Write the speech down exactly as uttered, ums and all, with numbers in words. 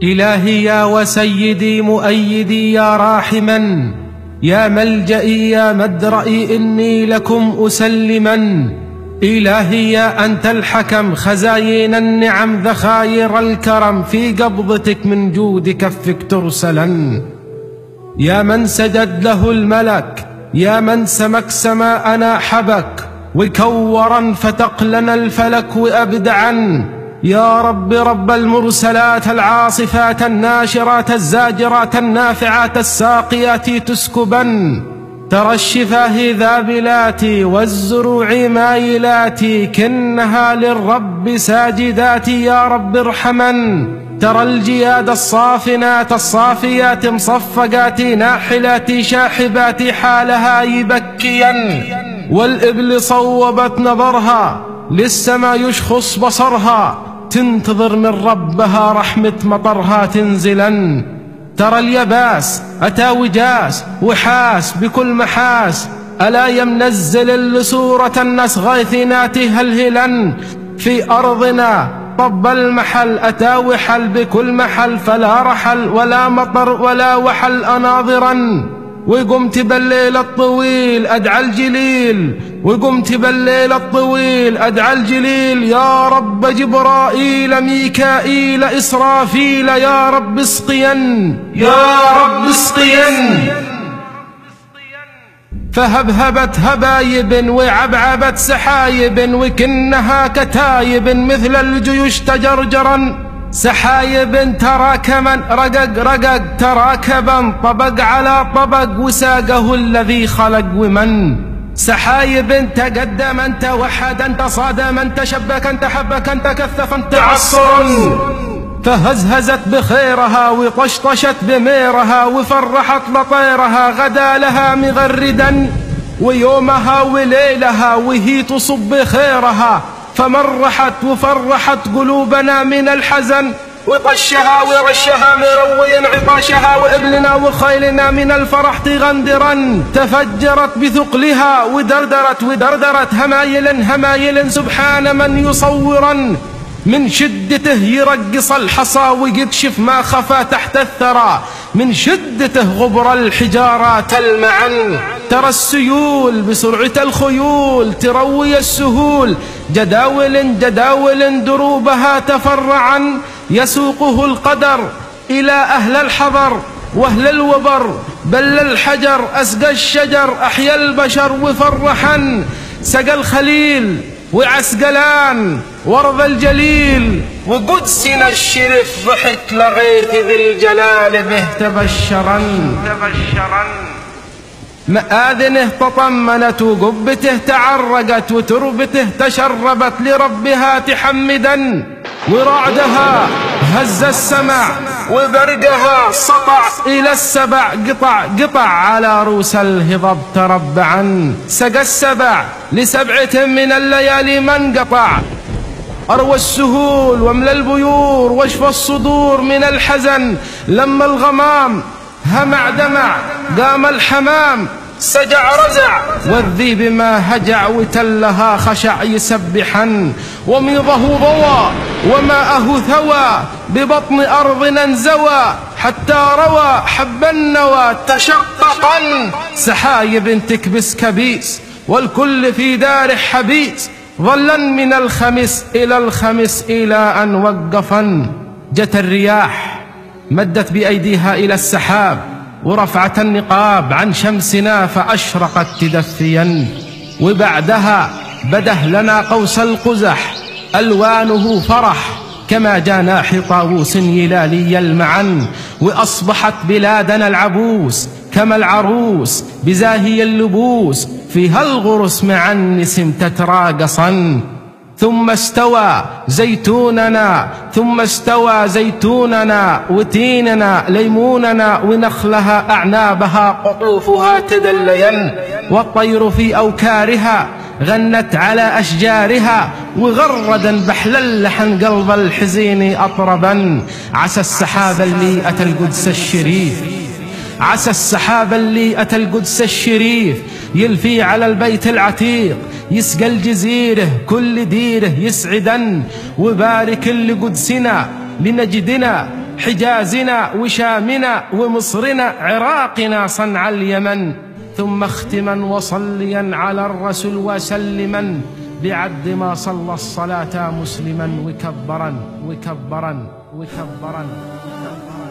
إلهي يا وسيدي مؤيدي يا راحما، يا ملجئي يا مدرئي إني لكم أسلما. إلهي يا أنت الحكم، خزاين النعم ذخاير الكرم في قبضتك من جود كفك ترسلا. يا من سجد له الملك، يا من سمك سماءنا حبك، وكورا فتق لنا الفلك وأبدعا. يا رب رب المرسلات العاصفات الناشرات الزاجرات النافعات الساقيات تسكبا. ترى الشفاه ذابلات والزروع مايلات، كنها للرب ساجدات يا رب ارحما. ترى الجياد الصافنات الصافيات مصفقات ناحلات شاحبات حالها يبكيا. والإبل صوبت نظرها للسما يشخص بصرها، تنتظر من ربها رحمة مطرها تنزلا. ترى اليباس أتى وجاس وحاس بكل محاس، ألا يمنزل لسورة الناس غايثنات هلهلا. في أرضنا طب المحل أتى وحل بكل محل، فلا رحل ولا مطر ولا وحل أناظرا. وقمت بالليل الطويل أدعى الجليل، وقمت بالليل الطويل أدعى الجليل. يا رب جبرائيل ميكائيل إسرافيل، يا رب اسقيا يا رب اسقيا. فهبهبت هبايب وعبعبت سحايب، وكنها كتايب مثل الجيوش تجرجرا. سحايب تراكما رقق رقق تراكبا، طبق على طبق وساقه الذي خلق ومن. سحايب تقدما توحدا تصادما تشبكا تحبكا تكثفا تعصرا. فهزهزت بخيرها وطشطشت بميرها، وفرحت لطيرها غدا لها مغردا. ويومها وليلها وهي تصب خيرها، فمرحت وفرحت قلوبنا من الحزن. وطشها ورشها مروي عطاشها، وإبلنا وخيلنا من الفرح تغندرا. تفجرت بثقلها ودردرت ودردرت همايل همايل، سبحان من يصورا. من شدته يرقص الحصى ويكشف ما خفى تحت الثرى، من شدته غبر الحجارات المعن. ترى السيول بسرعة الخيول تروي السهول، جداول جداول دروبها تفرعا. يسوقه القدر إلى أهل الحضر وأهل الوبر، بل الحجر أسقى الشجر أحيا البشر وفرحا. سقى الخليل وعسقلان وارض الجليل، وقدسنا الشرف ضحك لغيث ذي الجلال به تبشرا. مآذنه تطمنت وقبته تعرقت، وتربته تشربت لربها تحمدا. ورعدها هز السمع وبرقها سطع إلى السبع، قطع قطع على رؤوس الهضب تربعا. سقى السبع لسبعة من الليالي منقطع، أروى السهول واملى البيور واشفى الصدور من الحزن. لما الغمام همع دمع قام الحمام سجع رزع، والذيب ما هجع وتلها خشع يسبحا. وميضه ضوى وماءه ثوى، ببطن أرضنا انزوى حتى روى حب النوى تشققا. سحايب تكبس كبيس والكل في دار حبيس، ظلا من الخمس إلى الخمس إلى أن وقفا. جت الرياح مدت بأيديها إلى السحاب، ورفعت النقاب عن شمسنا فأشرقت تدفيا. وبعدها بده لنا قوس القزح ألوانه فرح، كما جناح طاووس يلالي المعن. وأصبحت بلادنا العبوس كما العروس بزاهي اللبوس، فيها الغرس مع النسم تتراقصا. ثم استوى زيتوننا ثم استوى زيتوننا وتيننا ليموننا، ونخلها أعنابها قطوفها تدليا. والطير في أوكارها غنت على أشجارها، وغردا بحل لحن قلب الحزين أطربا. عسى السحاب اللي أتى القدس الشريف، عسى السحاب اللي أتى القدس الشريف، يلفي على البيت العتيق يسقى الجزيره كل ديره يسعدا. وبارك لقدسنا لنجدنا حجازنا وشامنا ومصرنا عراقنا صنع اليمن، ثم اختما وصليا على الرسول وسلما بعد ما صلى الصلاة مسلما وكبرا وكبرا وكبرا, وكبرا